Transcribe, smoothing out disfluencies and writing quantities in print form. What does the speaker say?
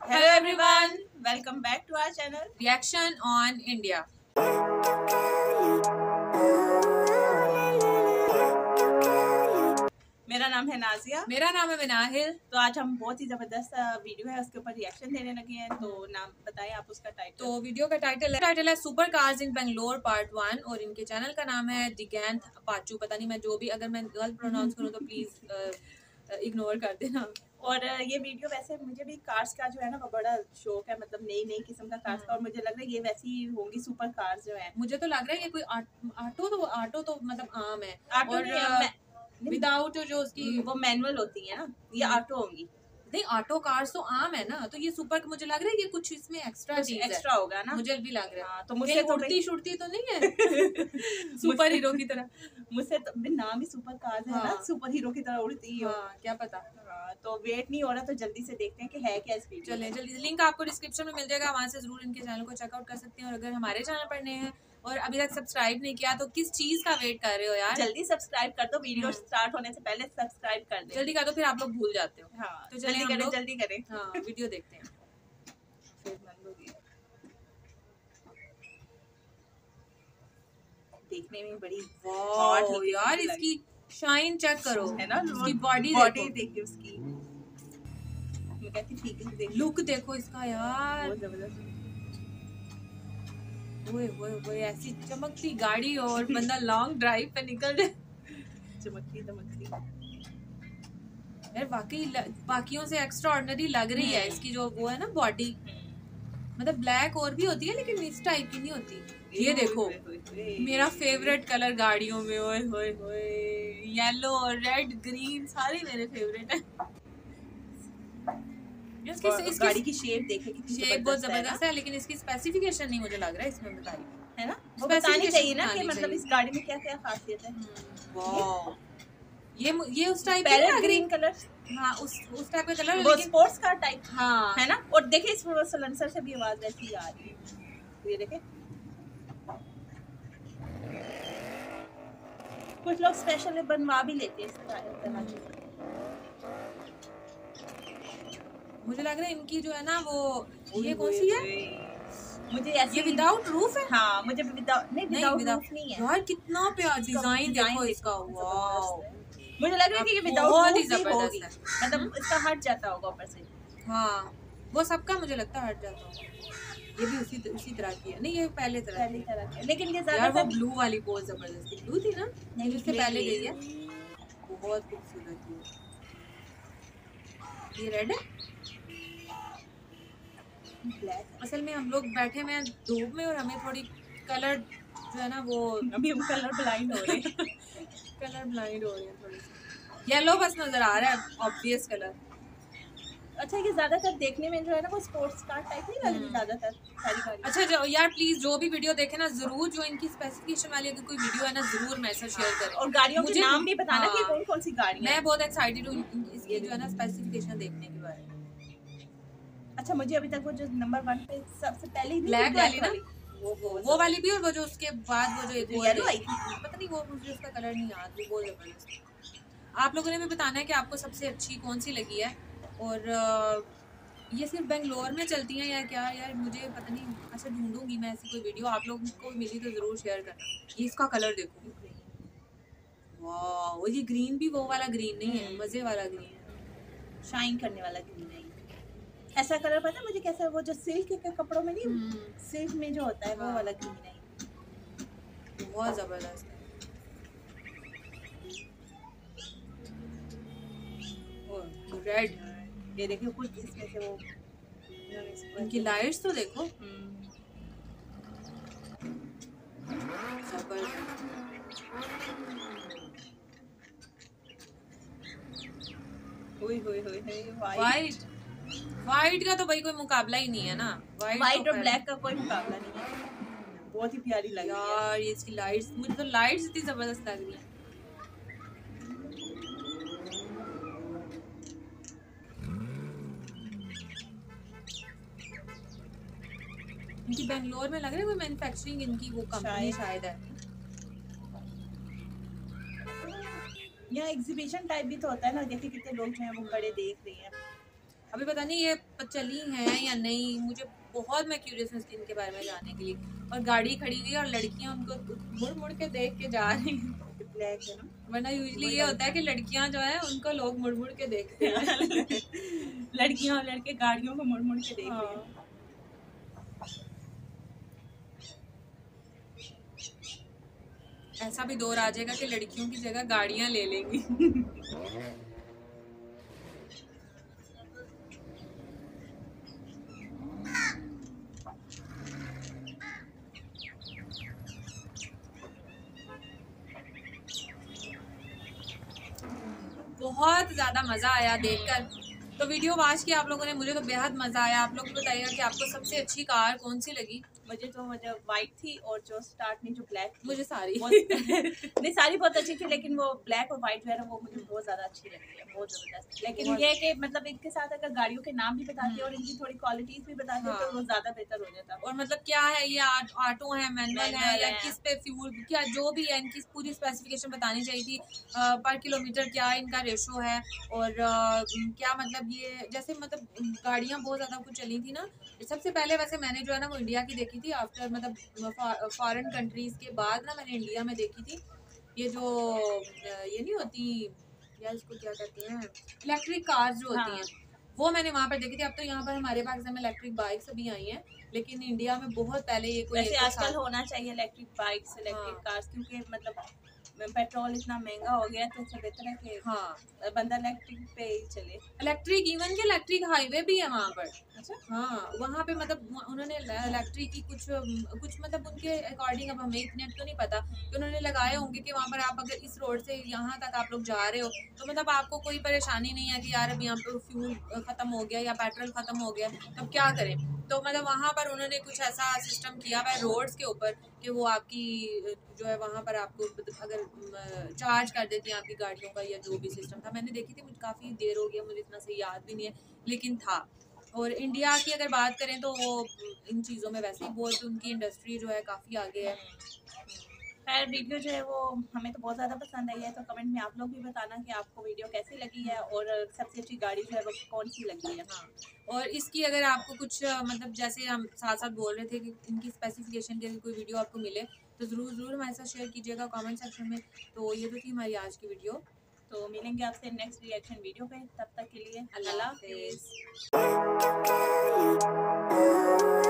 Hello everyone, welcome back to our channel Reaction on India. मेरा नाम है नाजिया। मेरा नाम है मिनाहिल। तो आज हम बहुत ही जबरदस्त वीडियो है उसके ऊपर रिएक्शन देने लगे हैं। तो नाम बताएं आप उसका टाइटल। तो वीडियो का टाइटल है super cars in Bangalore part 1 और इनके चैनल का नाम है जिगैंथ पाचू। पता नहीं मैं जो भी अगर मैं गलत प्रोनाउंस करूँ तो प्लीज इग्नोर कर देना। और ये वीडियो वैसे मुझे भी कार्स का जो है ना वो बड़ा शौक है, मतलब नई नई किस्म का कार्स का। और मुझे लग रहा है ये वैसी होंगी सुपर कार्स जो है। मुझे तो लग रहा है ये कोई ऑटो तो मतलब आम है। और विदाउट जो उसकी वो मैनुअल होती है ना, ये ऑटो होंगी। नहीं, ऑटो कार्स तो आम है ना, तो ये सुपर मुझे लग रहा है ये कुछ इसमें एक्स्ट्रा होगा ना, मुझे भी लग रहा है। तो मुझसे उड़ती शुड़ती तो नहीं है सुपर हीरो की तरह। मुझसे तो नाम ही सुपर कार्स है ना, सुपर हीरो की तरह उड़ती हो। क्या पता। तो वेट नहीं हो रहा, तो जल्दी से देखते हैं कि है क्या इस वीडियो। चलें जल्दी, लिंक आपको डिस्क्रिप्शन में मिल जाएगा, वहाँ से जरूर इनके चैनल को चेकआउट कर सकते हैं। और अगर हमारे चैनल पर नए हैं और अभी तक सब्सक्राइब नहीं किया तो किस चीज का वेट कर रहे हो यार, जल्दी सब्सक्राइब कर दो। वीडियो स्टार्ट होने से पहले सब्सक्राइब कर दो, जल्दी कर दो, फिर आप लोग भूल जाते हो। हाँ, तो जल्दी करें। हाँ, वीडियो देखते हैं। देखने में बड़ी वाह यार, इसकी शाइन चेक करो, है ना, इसकी बॉडी देखिए उसकी। मैं कहती ठीक है, लुक देखो इसका यार, बहुत जबरदस्त। ओए ऐसी चमकती गाड़ी और बंदा लॉन्ग ड्राइव पे निकल जाए। चमकती यार वाकई बाकियों से एक्स्ट्रा ऑर्डिनरी लग रही है इसकी जो वो है ना बॉडी। मतलब ब्लैक और भी होती है लेकिन इस टाइप की नहीं होती। ये देखो मेरा फेवरेट कलर गाड़ियों में, ओए होए होए, येलो रेड ग्रीन सारे मेरे फेवरेट है। इसकी गाड़ी की शेप देखे, शेप बहुत जबरदस्त है, लेकिन इसकी स्पेसिफिकेशन नहीं मुझे लग रहा है इसमें बताई है ना, वो बतानी चाहिए ना कि मतलब इस गाड़ी में क्या क्या खासियत है। वाह, ये उस टाइप का ग्रीन कलर, हाँ उस टाइप का कलर, लेकिन स्पोर्ट्स कार टाइप, हाँ है ना। और देखे इस सलेंसर से भी आवाज वैसी आ रही है, ये देखे। कुछ लोग स्पेशल बनवा भी लेते हैं इस तरह की। मुझे लग रहा है इनकी जो है ना वो ये कौन सी है, मुझे ऐसे ये विदाउट रूफ है। हाँ, मुझे विदाउट रूफ नहीं है यार, कितना प्यारा डिजाइन देखो इसका। वाओ, मुझे लग रहा है कि ये विदाउट रूफ होगी, मतलब इसका हट जाता होगा ऊपर से। हाँ, वो सबका मुझे लगता है हट जाता होगा। ये भी उसी तरह की है। नहीं, ये पहले तरह की है, लेकिन ये यार वो ब्लू वाली बहुत जबरदस्त ब्लू थी ना, नहीं उससे पहले गई है, बहुत खूबसूरत थी। ये रेड है, ब्लैक। असल में हम लोग बैठे हुए हैं धूप में और हमें थोड़ी कलर जो है ना वो अभी हम कलर ब्लाइंड हो रहे हैं कलर ब्लाइंड हो रहे हैं थोड़ी सी। येलो बस नजर आ रहा है, ऑब्वियस कलर। अच्छा, ये ज्यादातर देखने में जो है ना वो स्पोर्ट्स कार टाइप नहीं लग रही ज्यादातर सारी गाड़ी। अच्छा यार प्लीज जो भी वीडियो देखे ना जरूर जो इनकी स्पेसिफिकेशन वाली अगर कोई वीडियो है ना जरूर मैसेज शेयर करें और गाड़ियों के नाम भी बताना कि कौन कौन सी गाड़ी है। मैं बहुत एक्साइटेड हूँ इसकी जो है ना स्पेसिफिकेशन देखने के बारे में। अच्छा, मुझे अभी तक वो जो नंबर 1 पे सबसे पहले ब्लैक वाली ना, वो वाली भी, और वो जो उसके बाद वो जो एक येलो आई थी, पता नहीं वो मुझे उसका कलर नहीं याद, वो बहुत जबरदस्त। आप लोगों ने भी बताना है कि आपको सबसे अच्छी कौन सी लगी है। और ये सिर्फ बेंगलोर में चलती हैं या क्या यार, मुझे पता नहीं। अच्छा, ढूंढूंगी मैं ऐसी कोई वीडियो, आप लोगों को मिली तो जरूर शेयर करना। ये इसका कलर देखो, वाह, ये ग्रीन भी वो वाला ग्रीन नहीं है, मजे वाला ग्रीन है, शाइन करने वाला ग्रीन है। ऐसा कलर पता है मुझे कैसा, वो जो सिल्क के कपड़ों में नहीं, सिल्क में जो होता है वो वाला ग्रीन है, बहुत जबरदस्त है। रेड, ये देखिए कुछ इसमें से वो इनकी लाइट्स तो देखो, वाइट का तो भाई कोई मुकाबला ही नहीं है ना। वाइट और ब्लैक का कोई मुकाबला नहीं है, बहुत ही प्यारी लग रही है यार। ये इसकी लाइट्स, मुझे तो लाइट्स इतनी जबरदस्त लग रही है। इनकी बेंगलोर में लग रहा है कोई मैन्युफैक्चरिंग इनकी वो कंपनी शायद है। यहाँ एग्जीबिशन टाइप भी तो होता है ना, देखिए कितने लोग जो हैं वो खड़े देख रहे हैं। अभी पता नहीं ये चली हैं या नहीं, मुझे बहुत मैं क्यूरियस हूँ इनके बारे में जानने के लिए। और गाड़ी खड़ी हुई है और लड़कियां उनको मुड़ मुड़ के देख के जा रही हैं। ब्लैक है ना, वरना यूजली ये होता है कि लड़कियां जो है उनको लोग मुड़ मुड़ के देखते हैं। लड़कियां और लड़के गाड़ियों को मुड़ मुड़ के देख रहे हैं। ऐसा भी दौर आ जाएगा कि लड़कियों की जगह गाड़ियां ले लेंगी। बहुत ज्यादा मजा आया देखकर। तो वीडियो वॉच किया आप लोगों ने, मुझे तो बेहद मजा आया। आप लोग बताइएगा कि आपको सबसे अच्छी कार कौन सी लगी। मुझे तो मतलब वाइट थी, और जो स्टार्ट में जो ब्लैक, मुझे सारी नहीं सारी बहुत अच्छी थी, लेकिन वो ब्लैक और वाइट जो है ना वो मुझे बहुत ज्यादा अच्छी लगती है, बहुत जबरदस्त। लेकिन ये है कि मतलब इनके साथ अगर गाड़ियों के नाम भी बताते और इनकी थोड़ी क्वालिटीज भी बताते तो वो ज्यादा बेहतर हो जाता। और मतलब क्या है ये, ऑटो है, मैनुअल है या किस पे फ्यूल, क्या जो भी है इनकी पूरी स्पेसिफिकेशन बतानी चाहिए थी। पर किलोमीटर क्या इनका रेशो है, और क्या मतलब ये जैसे मतलब गाड़ियाँ बहुत ज्यादा कुछ चली थी ना। सबसे पहले वैसे मैंने जो है ना वो इंडिया की देखी थी, आफ्टर मतलब फॉरेन कंट्रीज के बाद ना मैंने इंडिया में देखी थी। ये जो ये नहीं होती यार, इसको क्या कहते हैं, इलेक्ट्रिक कार्स जो होती हैं, वो मैंने वहाँ पर देखी थी। अब तो यहाँ पर हमारे पाकिस्तान में इलेक्ट्रिक बाइक्स भी आई हैं, लेकिन इंडिया में बहुत पहले ये कोई वैसे आजकल होना चाहिए इलेक्ट्रिक बाइक्स, इलेक्ट्रिक कार्स, क्योंकि मतलब पेट्रोल इतना महंगा हो गया तो अच्छा बेहतर है कि बंदा इलेक्ट्रिक पे ही चले। इलेक्ट्रिक, इवन के इलेक्ट्रिक हाईवे भी है वहाँ पर। अच्छा, हाँ वहाँ पे मतलब उन्होंने इलेक्ट्रिक की कुछ मतलब उनके अकॉर्डिंग, अब हमें इतने तो नहीं पता कि उन्होंने लगाए होंगे कि वहाँ पर आप अगर इस रोड से यहाँ तक आप लोग जा रहे हो तो मतलब आपको कोई परेशानी नहीं है कि यार अब यहाँ पर फ्यूल खत्म हो गया या पेट्रोल खत्म हो गया तो क्या करें। तो मतलब वहाँ पर उन्होंने कुछ ऐसा सिस्टम किया हुआ है रोड्स के ऊपर कि वो आपकी जो है वहाँ पर आपको अगर चार्ज कर देती हैं आपकी गाड़ियों का, या जो भी सिस्टम था। मैंने देखी थी, मुझे काफ़ी देर हो गया, मुझे इतना सही याद भी नहीं है, लेकिन था। और इंडिया की अगर बात करें तो वो इन चीज़ों में वैसे ही बहुत उनकी इंडस्ट्री जो है काफ़ी आगे है। खैर वीडियो जो है वो हमें तो बहुत ज़्यादा पसंद आई है, तो कमेंट में आप लोग भी बताना कि आपको वीडियो कैसी लगी है और सबसे अच्छी गाड़ी जो है वो कौन सी लगी है। हाँ, और इसकी अगर आपको कुछ मतलब जैसे हम साथ साथ बोल रहे थे कि इनकी स्पेसिफिकेशन की कोई वीडियो आपको मिले तो ज़रूर हमारे साथ शेयर कीजिएगा कमेंट सेक्शन में। तो ये तो थी हमारी आज की वीडियो। तो मिलेंगे आपसे नेक्स्ट रिएक्शन वीडियो पे, तब तक के लिए अल्लाह हाफिज़।